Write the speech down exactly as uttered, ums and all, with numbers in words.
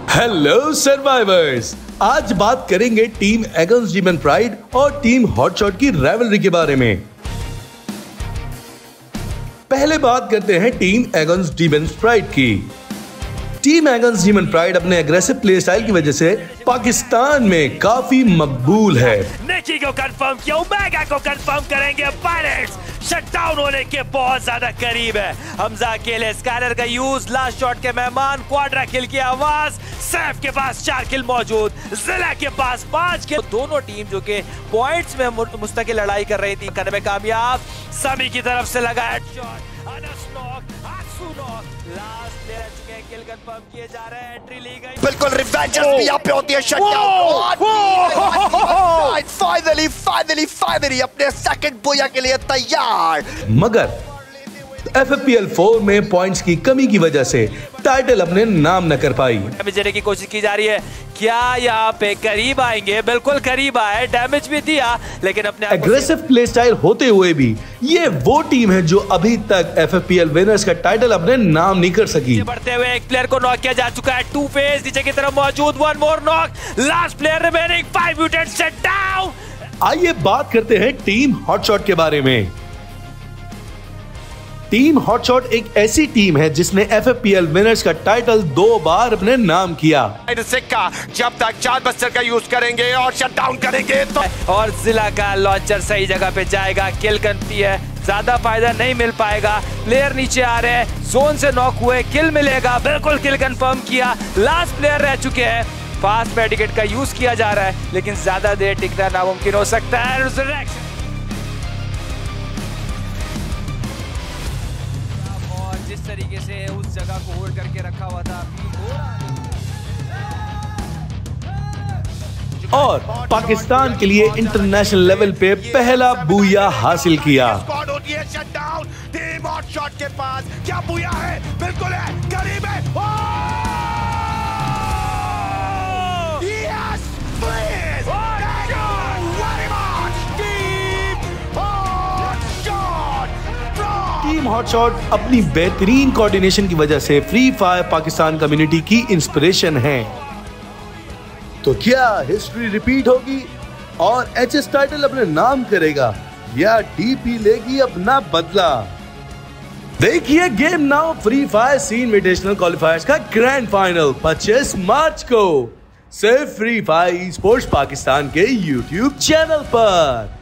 Hello survivors, आज बात करेंगे टीम एगन्स डीमन प्राइड और टीम हॉटशॉट की राइवलरी के बारे में। पहले बात करते हैं टीम एगन्स डीमन प्राइड की। टीम एगन्स डीमन प्राइड अपने एग्रेसिव प्ले स्टाइल की वजह से पाकिस्तान में काफी मकबूल है। निकी को कंफर्म किया, ओमेगा को कंफर्म करेंगे। पायरेट्स शटडाउन होने के बहुत ज्यादा करीब है। हमजा अकेले, स्काइलर का यूज, लास्ट शॉट के मेहमान, क्वाड्रा किल की आवाज, सैफ के पास चार किल मौजूद, जिला के पास पांच किल। दोनों टीम जो के पॉइंट्स में मुस्तकिल लड़ाई कर रही थी, करने में कामयाब। समी की तरफ से लगा हेडशॉट, अनस नॉक, आक्सू नॉक, लास्ट प्लेयर चुके हैं, किल कंफर्म किए जा रहे हैं, एंट्री ली गई। बिल्कुल रिवेंजर्स भी यहाँ पे होती है। शटडाउन फाइनली फाइनली फाइनली अपने सेकंड बोया के लिए तैयार। मगर एफ पी एल फोर में पॉइंट्स की कमी की वजह से टाइटल अपने नाम न कर पाई। डैमेज की कोशिश की जा रही है, क्या यहाँ पे करीब आएंगे? बिल्कुल करीब आए, डैमेज भी दिया, लेकिन अपने एग्रेसिव प्ले स्टाइल होते हुए भी ये वो टीम है जो अभी तक एफ पी एल विनर्स का टाइटल अपने नाम नहीं कर सकी। बढ़ते हुए एक प्लेयर को नॉक किया जा चुका है, टू फेस नीचे की तरफ मौजूद, one more knock, last player remaining, five mutant set down. आइए बात करते हैं टीम हॉटशॉट के बारे में। टीम हॉटशॉट एक ऐसी टीम है जिसने एफ पी एल विनर्स का टाइटल दो बार अपने नाम किया। सिक्का जब तक चार बस्टर का यूज करेंगे और शट डाउन करेंगे तो और जिला का लॉन्चर सही जगह पे जाएगा, किल करती है, ज्यादा फायदा नहीं मिल पाएगा। प्लेयर नीचे आ रहे हैं, जोन से नॉक हुए, किल मिलेगा, बिल्कुल किल कंफर्म किया। लास्ट प्लेयर रह चुके हैं, फास्ट मेडिकेट का यूज किया जा रहा है, लेकिन ज्यादा देर टिकना नामुमकिन हो सकता है। जिस तरीके से उस जगह को होल्ड करके रखा हुआ था और पाकिस्तान के लिए इंटरनेशनल लेवल पे पहला बूया हासिल किया। टीम हॉटशॉट के पास क्या बूया है? बिल्कुल है, करीब है। Yes please, thank you very much team Hotshot. Team Hotshot अपनी बेहतरीन कोऑर्डिनेशन की वजह से फ्री फायर पाकिस्तान कम्युनिटी की इंस्पिरेशन है। तो क्या हिस्ट्री रिपीट होगी और एच एस टाइटल अपने नाम करेगा या डी पी लेगी अपना बदला? देखिए game now Free Fire C invitational qualifiers का ग्रैंड फाइनल पच्चीस मार्च को सिर्फ फ्री फायर स्पोर्ट्स पाकिस्तान के यूट्यूब चैनल पर।